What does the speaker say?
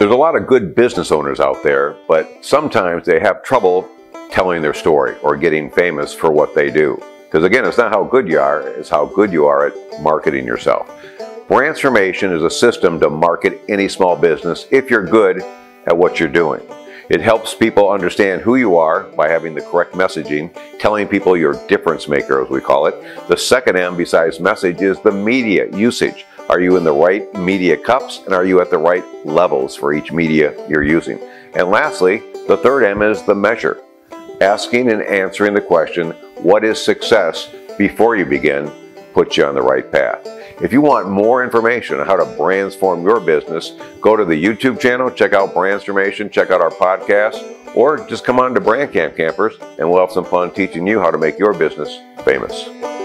There's a lot of good business owners out there, but sometimes they have trouble telling their story or getting famous for what they do. Because again, it's not how good you are, it's how good you are at marketing yourself. Transformation is a system to market any small business if you're good at what you're doing. It helps people understand who you are by having the correct messaging, telling people you're a difference maker, as we call it. The second M besides message is the media usage. Are you in the right media cups, and are you at the right levels for each media you're using? And lastly, the third M is the measure. Asking and answering the question, what is success, before you begin, puts you on the right path. If you want more information on how to transform your business, go to the YouTube channel, check out Transformation, check out our podcast, or just come on to Brand Camp Campers and we'll have some fun teaching you how to make your business famous.